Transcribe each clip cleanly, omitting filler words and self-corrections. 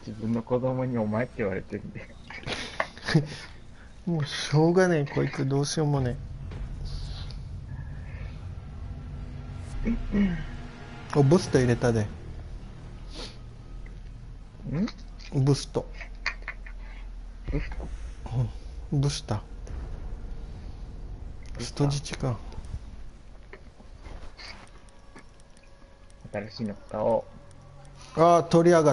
自分の子供にお前って言われてるんで。 もうしょうがねえ、こいつどうしようもねえ。お、ブスト入れたで。ブスト。 ブストブスタ。人質か。 新しいの使おう。 ああ、取り上がった。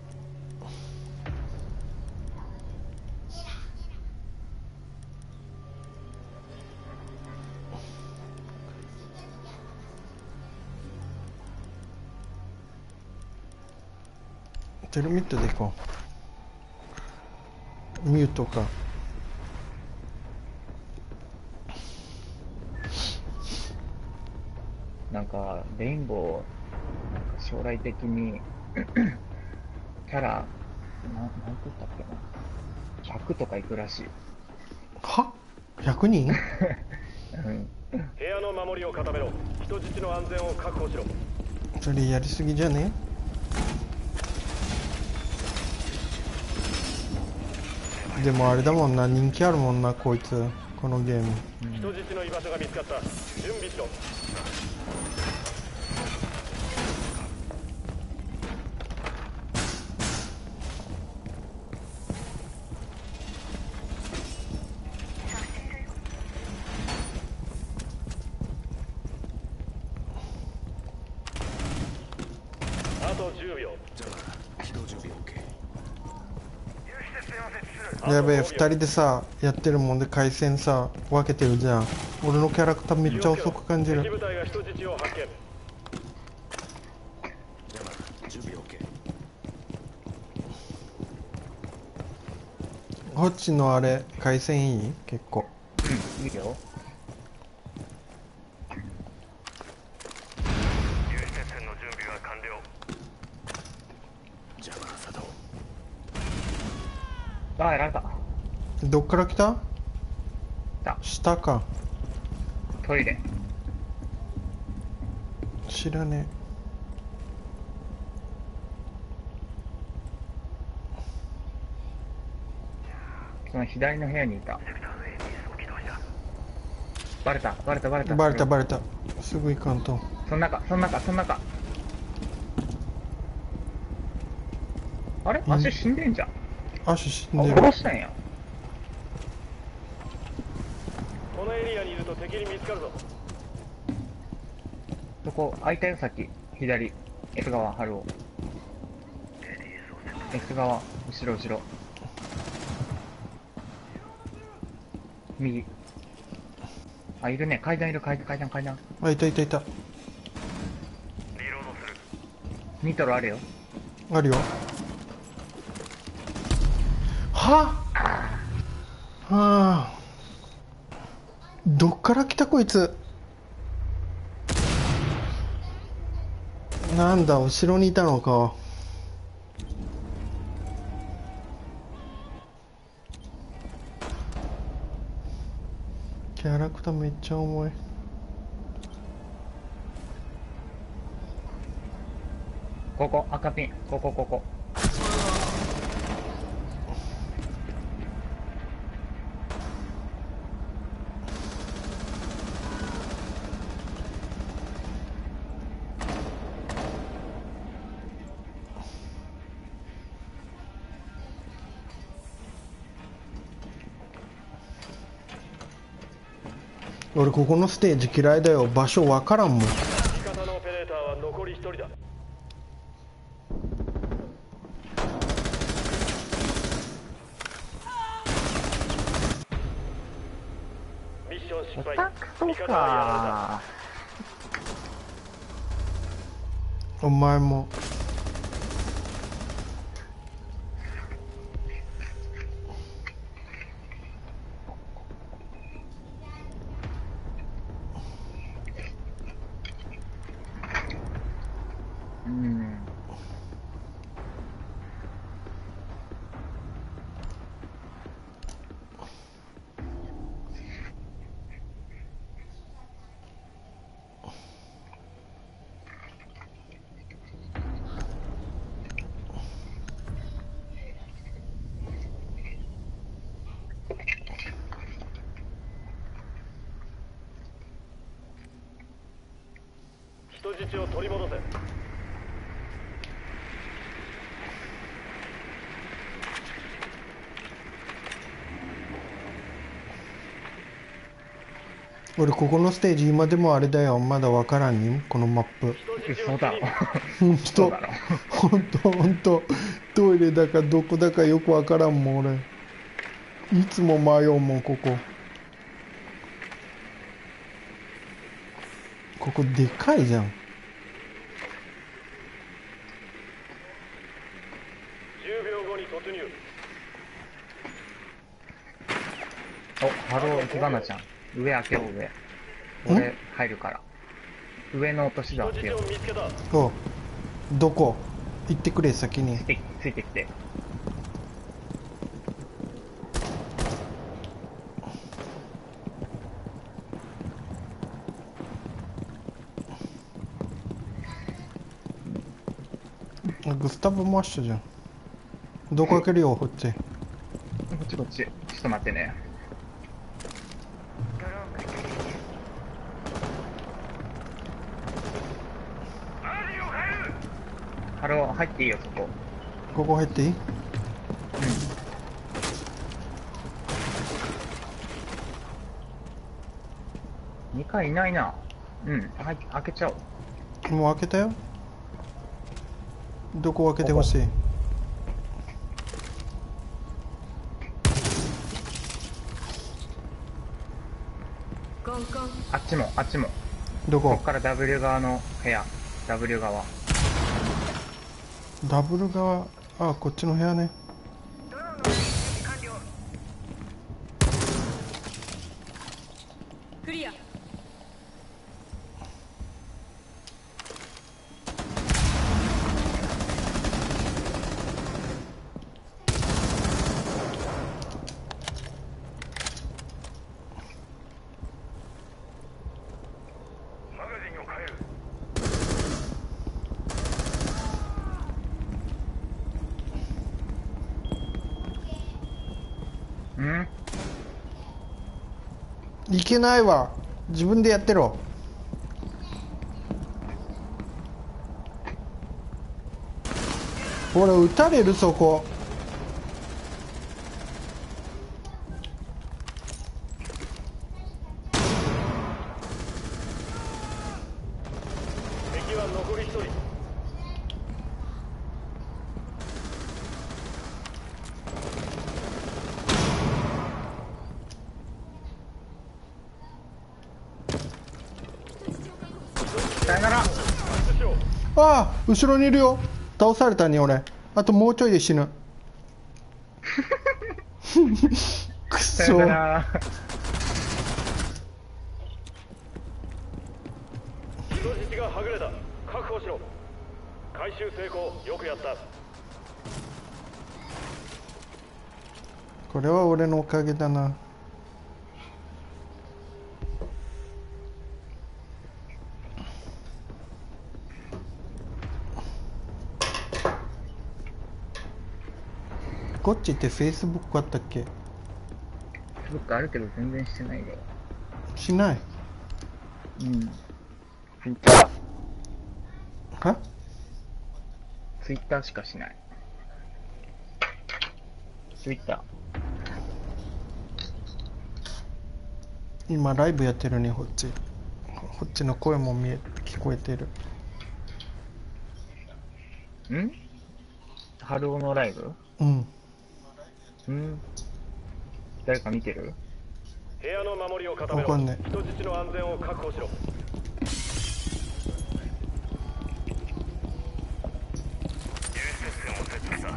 テルミットでいこう。ミュートか。 なんか、レインボー、なんか将来的に、キャラ、なんて言ったっけな。100とかいくらしい。 は ?100 人？ うん。 部屋の守りを固めろ。人質の安全を確保しろ。 それやりすぎじゃね？でもあれだもんな、人気あるもんな、こいつ。このゲーム。 人質の居場所が見つかった。準備しろ。あと10秒。 やべえ、2人でさ、やってるもんで回線さ、分けてるじゃん。俺のキャラクターめっちゃ遅く感じ敵る。 部隊が人質を発見。 ホッチのあれ、回線いい？結構。 うん、いいよ。 有刺鉄線の準備は完了。 あ、やられた。 どっから来た？ だ、 下か。 トイレ。 知らねその左の部屋にいた。バレた、バレた、バレえ。 た。 バレたバレた。すぐ行かんと。 その中、その中、その中。あれ足死んでんじゃん。 足死んあ、 でる。 殺したんや。 このエリアにいると敵に見つかるぞ。 そこ、空いたよ、さっき。左。F 側、春尾。F 側、後ろ、後ろ。右。あ、いるね。階段いる、階段、階段。 あ、いたいたいた。 リロードする。 ニトロあるよ。 あるよ。はあ。どっから来たこいつ。なんだ、後ろにいたのか。キャラクターめっちゃ重い。 ここ、赤ピン。ここ、ここ。 俺ここのステージ嫌いだよ。場所わからんもん。 味方のオペレーターは残り1人だ。ミッション失敗。 そう味方はやられかお前も。 うん。 人質を取り戻せ。 俺ここのステージ今でもあれだよ、まだわからんにこのマップ。 嘘だろ。 ほんと嘘だろ。 ほんとほんと、トイレだかどこだかよくわからんもん俺。いつも迷うもんここ。ここでかいじゃん。 10秒後に突入。 お、ハロー、キバナちゃん。上開けよう、上。俺、入るから。上の落とし戸開けよう。 人質を見つけた。 お、どこ行ってくれ先に。 ついてきて。 グスタブも一緒じゃん。どこ開けるよこっち。 こっちこっち。ちょっと待ってね。ハロー、入っていいよ、そこ。 ここ入っていい？ 2階いないな。うん、開けちゃおう。 もう開けたよ。どこ開けてほしい？ あっちも、あっちも。 どここっ？から W 側の部屋。W 側。 ダブル側。あ、こっちの部屋ね。 クリア。 マガジンを変える。 うんいけないわ。自分でやってろ。ほら撃たれるそこ。 敵は残り1人。 さよなら。 脱出しよう。 ああ、後ろにいるよ。倒されたに俺。あともうちょいで死ぬ。くさよそ。 なら。 人質がはぐれた。確保しろ。回収成功。よくやった。 これは俺のおかげだな。こっちってフェイスブックあったっけ？ どっかあるけど全然してないよ。 しない。 うん。ツイッター。 は？ ツイッターしかしない。ツイッター。 今ライブやってるね、こっち。こっちの声も聞こえてる。 ん？春尾のライブ？ うん。 誰か見てる？ 部屋の守りを固めろ。 わかんない人質の安全を確保しろ。有接線を設置した。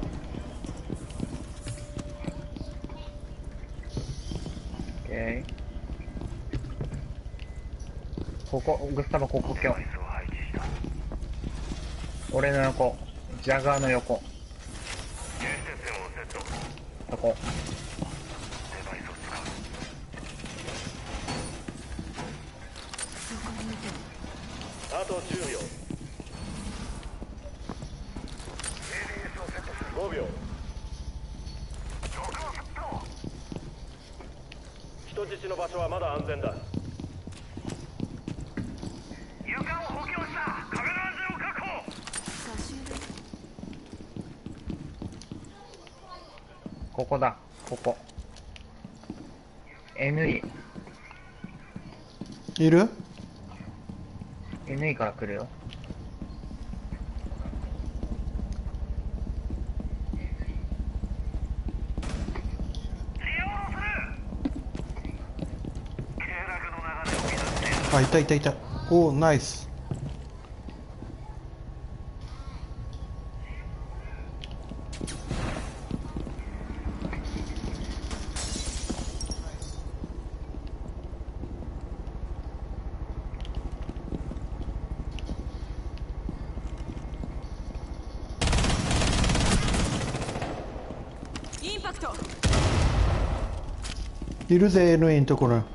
オッケー。ここ、グスタバここ今日。俺の横。ジャガーの横。 有接線をセット。 そこ。 デバイスを使う。あと10秒。ABS をセットする。5秒。人質の場所はまだ安全だ。床を補強しここだ、ここ。NE。 いる？ NE から来るよ。 あ、いたいたいた。おお、ナイス。 インパクト。 いるぜ NE のところ。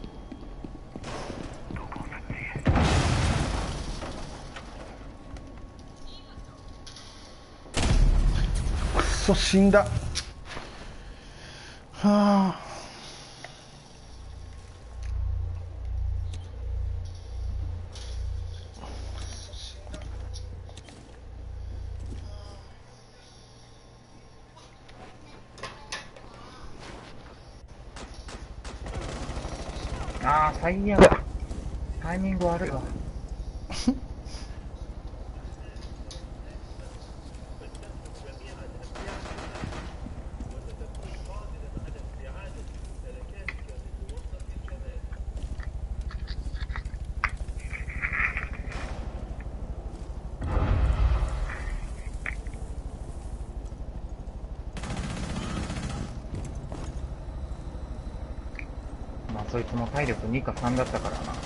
くそ、死んだ。はあ。 あー、最悪。タイミング悪いわ。まあ、そいつも体力2か3だったからな。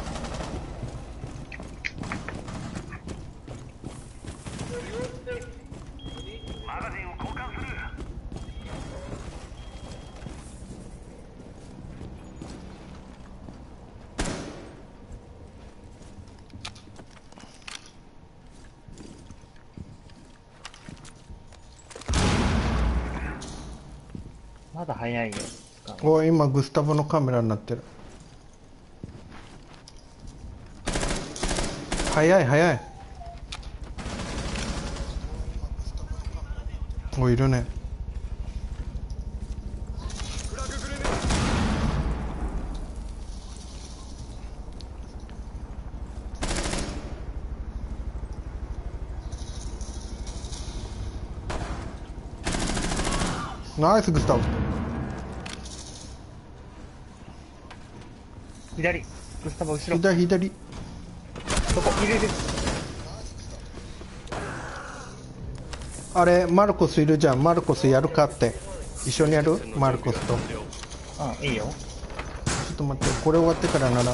まだ早いよ。使うの。 おい、今グスタボのカメラになってる。早い早い。お、いるね。ナイスグスタボ。 左。グスタバ後ろ。 左左。 そこ、いるいる。 あれマルコスいるじゃん。マルコスやるかって。一緒にやる？マルコスと。 うん、いいよ。 ちょっと待って、これ終わってからなら。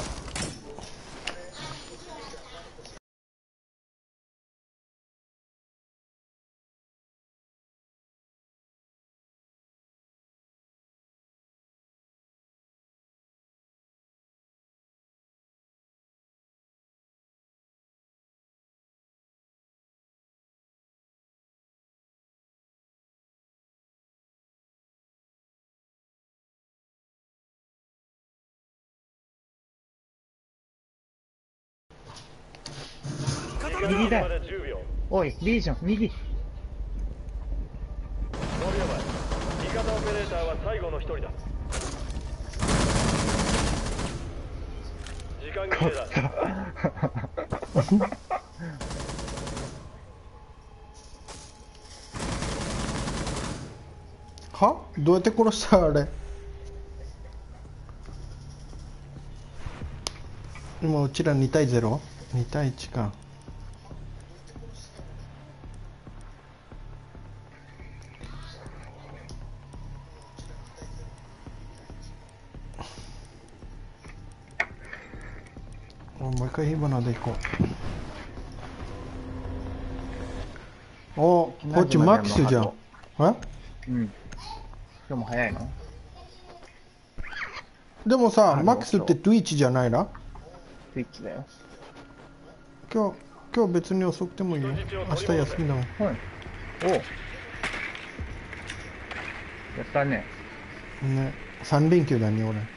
右だよ。 まで10秒。 おい、リージョン、右。 5秒前。味方オペレーターは最後の一人だ。時間切れだ。 は？どうやって殺したあれ。今うちら2対 0？2 対1か。もう一回火花で行こう。お、こっちマックスじゃん。え？ うん。今日も早いの？ でもさ、 あるマックスって Twitch じゃないな。 スイッチだよ。 今日別に遅くてもいいよ。明日休みだもん。 はい。おう。やったね。 ね、3連休だね、俺。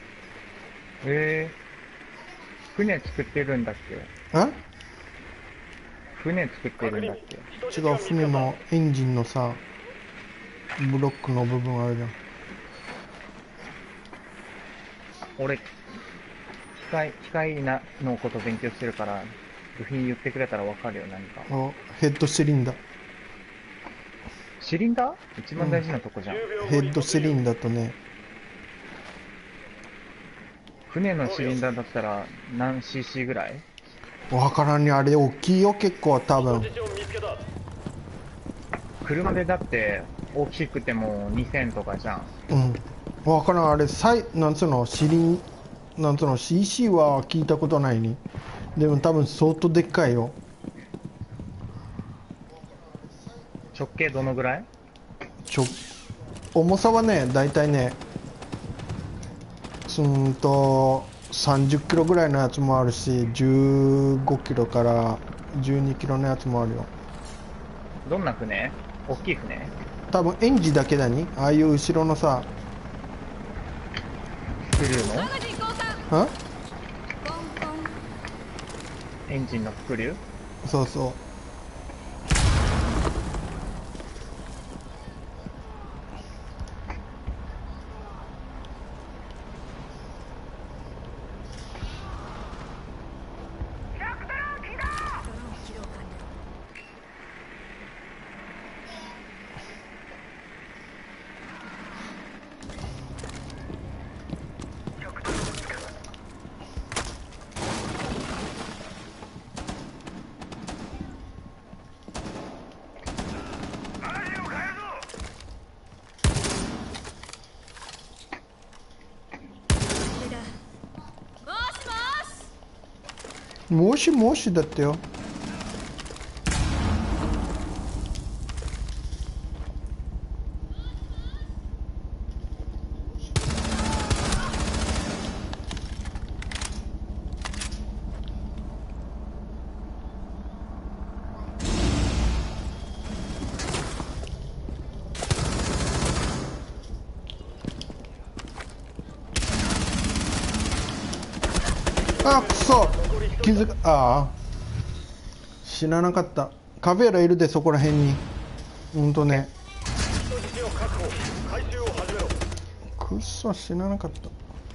船作ってるんだっけ？ え？ 船作ってるんだっけ？ 違う、船のエンジンのさ、ブロックの部分あるじゃん。 俺、機械のこと勉強してるから、部品言ってくれたらわかるよ、何か。 あ、ヘッドシリンダー。 シリンダー一番大事なとこじゃん。 10秒ヘ後にッドシリン突ダーとね、 船のシリンダーだったら何 cc ぐらい？ わからんに、あれ大きいよ、結構多分。 入人質を見つけた。 車でだって大きくても2000とかじゃん。 うん。わからん、あれ、なんつうの、なんつうの、CC は聞いたことないに。でも多分相当でっかいよ。 直径どのぐらい？ 重さはね、だいたいね、30キロぐらいのやつもあるし、15キロから12キロのやつもあるよ。 どんな船？大きい船？ 多分エンジンだけだに、ああいう後ろのさ、 スクリューのんエンジンのスクリュー？ そうそう。もしもしだってよ。あ、くそ、ああ、知らなかった。カベーラいるで、そこら辺に。ほんとね。 人質を確保。回収を始めろ。 くっそ、知らなかった。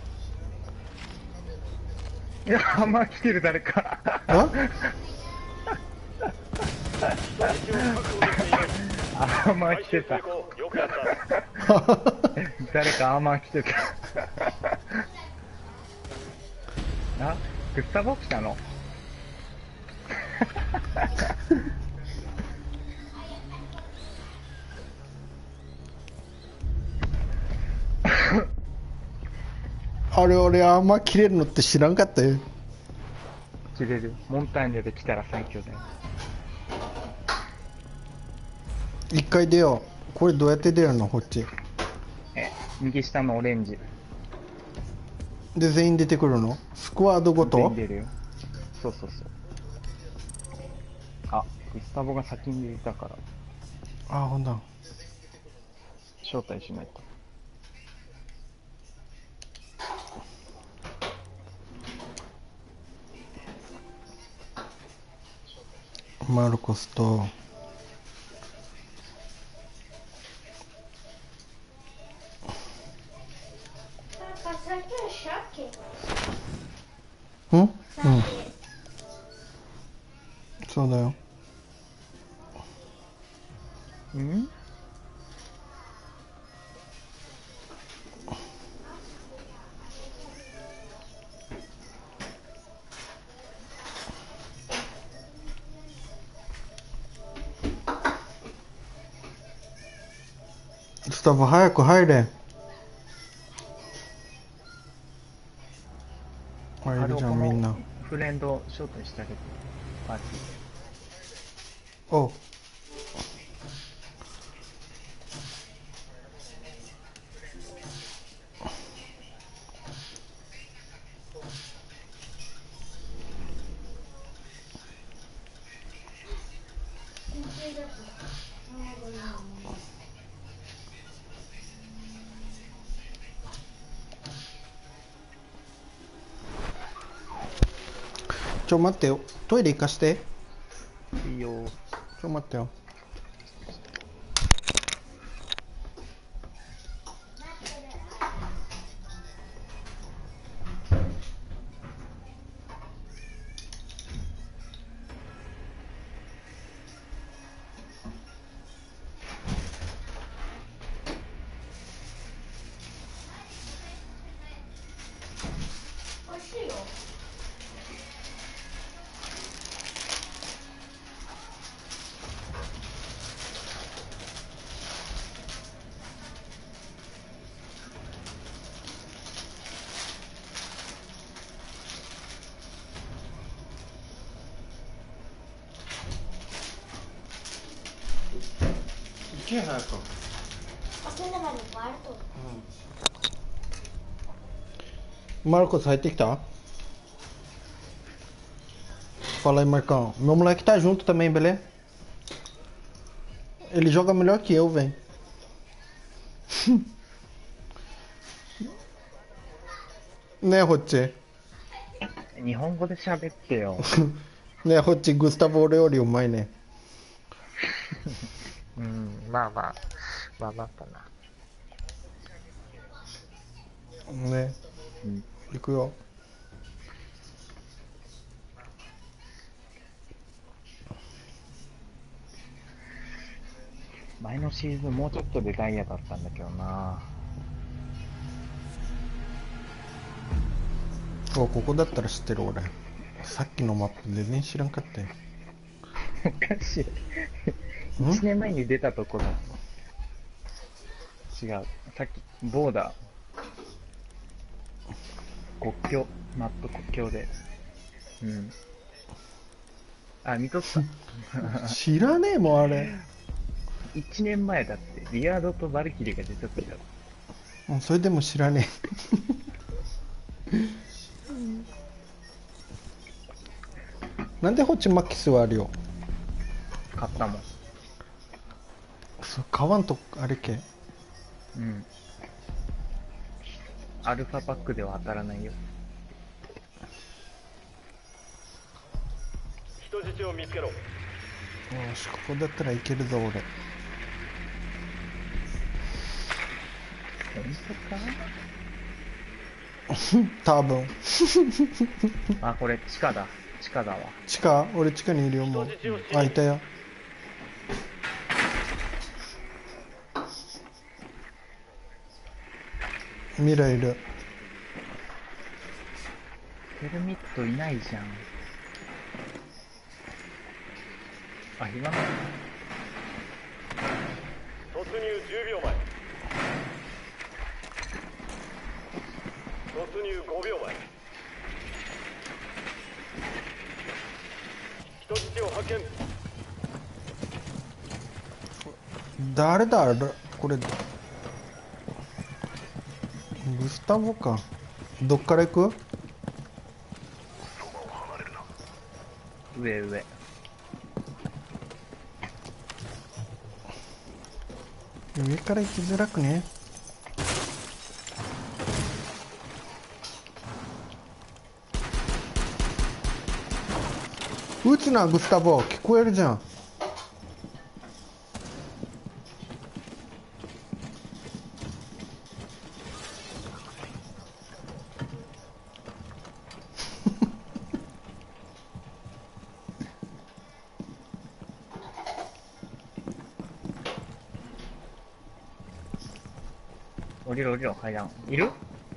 いや、浜来てる誰か。 あ人質を確保できていない。 浜回収来てた。 成功。よくやった。 誰か浜来てた。あ、グスタボ来たの？ あれ、俺、あんま切れるのって知らんかったよ。 切れる。モンターニュで来たら最強だよ。 一回出よう。これどうやって出るのこっち。 右下のオレンジ。 で、全員出てくるのスクワードごと全員出るよ。そうそうそう。あ、グスタボが先に出たから、 あ、ほんだ。 招待しないと。 マルコスと、うん、そうだよ。 ん？ スタッフ早く入れ。入るじゃん、みんな。 フレンド招待してあげて。パーティー。 おう。待ってよ。トイレ行かして。 いいよ。 待ってよ。 け早く。マルコス入ってきた? Fala aí, Marcão. Meu moleque tá junto também, beleza? Ele joga melhor que eu, velho. ねえ、ホッチ。 日本語で喋ってよ。 ねえ、ホッチ、グスタボ俺よりうまいね。 うん、まあまあ、まあまあかな。 ねうん。 え、行くよ。 前のシーズンもうちょっとでダイヤだったんだけどな。 お、ここだったら知ってる俺。さっきのマップ全然知らんかったよ。 おかしい。 ん 1年前に出たとこだ。違う。さっき、ボーダー。国境。マップ国境で。うん。あ、見とった。 知らねえもん、あれ。 1年前だって、リアードとバルキリーが出た時だ。 うんそれでも知らねえ。なんでホッチマキスはあるよ。 買ったもん。 そう、買わんと、あれけ。 うん。アルファパックでは当たらないよ。 人質を見つけろ。 よし、ここだったらいけるぞ、俺。 本当か？ 多分。 あ、これ地下だ。地下だわ。 地下俺地下にいるよ、もう。あ、いたよ。ミラいる。 ヘルミットいないじゃん。あ、暇だ。 突入10秒前。突入5秒前。人質を発見。 誰だあれこれ。グスタボか。どっから行く？ 上上。 上から行きづらくね？撃つな、グスタボ。聞こえるじゃん。 降りろ降りろ、階段。いる？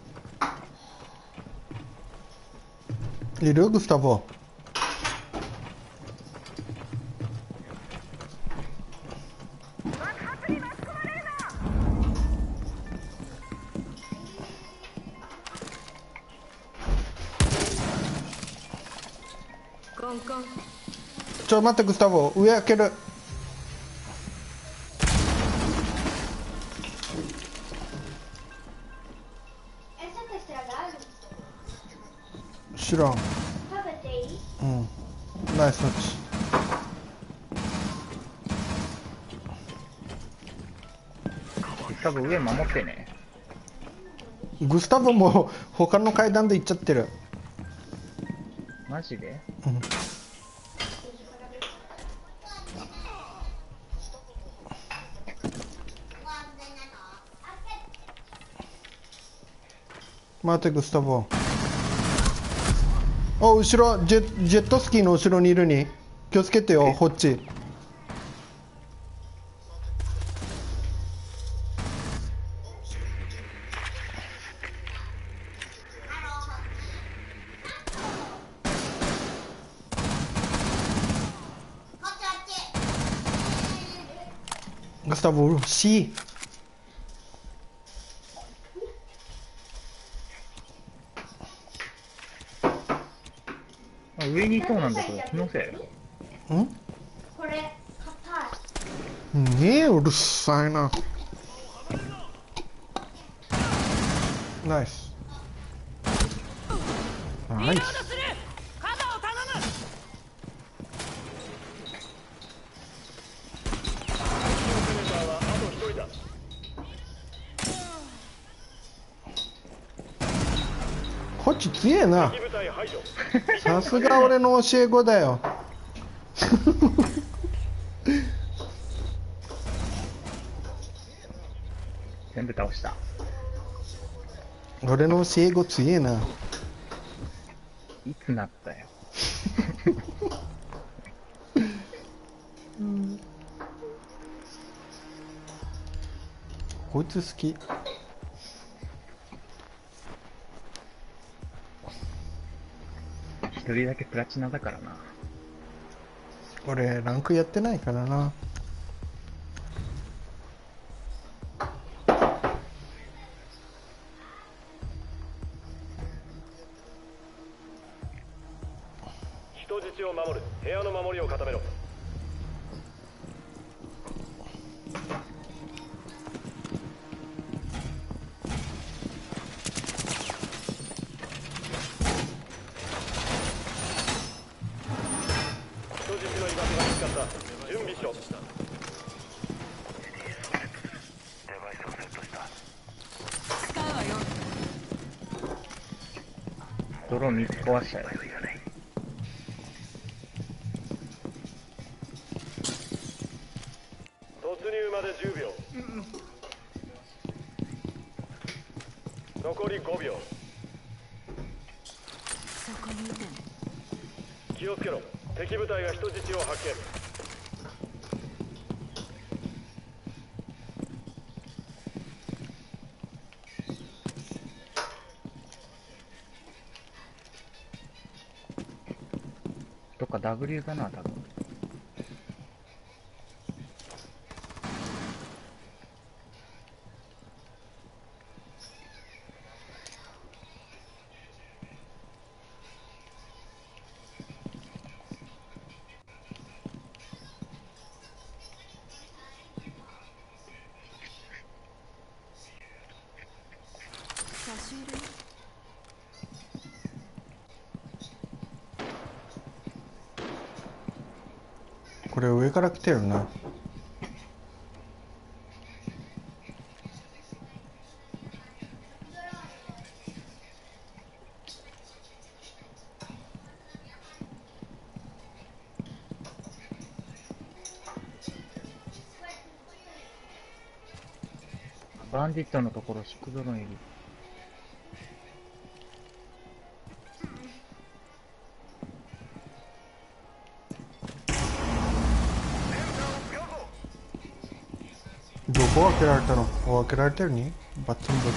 いるグスタボ。ちょ待って、グスタボ。上開ける。知らん。うん。ナイスタッチ。 多分上守ってね。 グスタボも他の階段で行っちゃってる。 マジで？ うん。待って、グスタボ。お、後ろ、ジェットスキーの後ろにいるに。気をつけてよ、ホッチ。グスタボ、C。 あ、上にいそうなんだけど、気のせい？ ん？ これ硬い。 ねえ、うるさいな。ナイス。ナイス。こっち強えな。 敵部隊排除。 さすが俺の教え子だよ。 全部倒した。 俺の教え子強えな。 いつなったよ。 こいつ好き。 一人だけプラチナだからな。 俺ランクやってないからな。 人質を守る。部屋の守りを固めろ。人質の居場所が見つかった。準備しろ。 ドローン3つ壊したよ。 突入まで10秒。残り5秒。気をつけろ。敵部隊が人質を発見。 どっか W だな、多分。 これ上から来てるな。 バンディットのところ、シックドローンいる。 どこ開けられたの？開けられてるにバッツンバッツ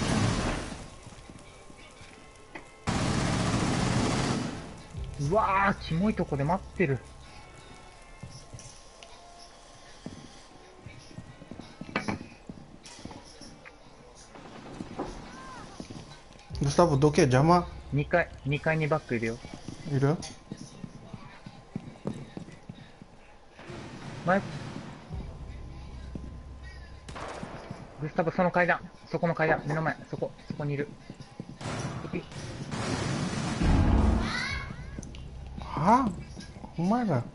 ン。 うわー、キモいとこで待ってる。 グスタブどけ邪魔。 2階にバックいるよ。 いる？ 前、グスタブその階段、そこの階段、目の前、そこにいる。 はあ？お前ら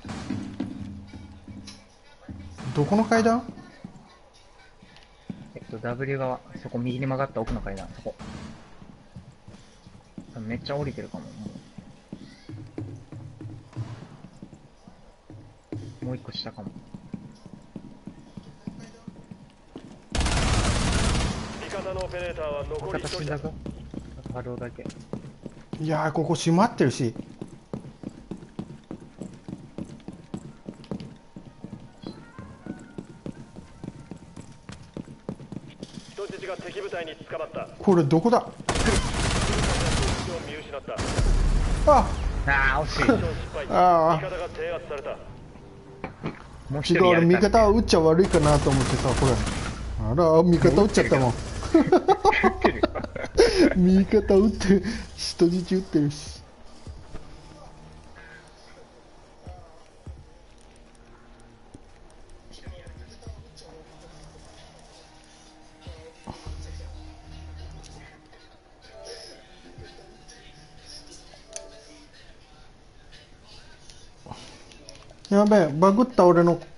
どこの階段？ W 側、そこ右に曲がった奥の階段、そこ。めっちゃ降りてるかも、もう一個下かも。 味方のオペレーターは残り1人だ。 味方死んだぞ。ハローだけ。 いやーここ閉まってるし。 人質が敵部隊に捕まった。 これどこだ？ 見失った。 ああー、惜しい。 失敗。 あ味方が制圧された。 もう一違う、俺味人やれた。 方を打っちゃ悪いかなと思ってさ、これあら味方打っちゃったもん。味方打ってる、人質撃ってるし。 やべえ、バグった俺の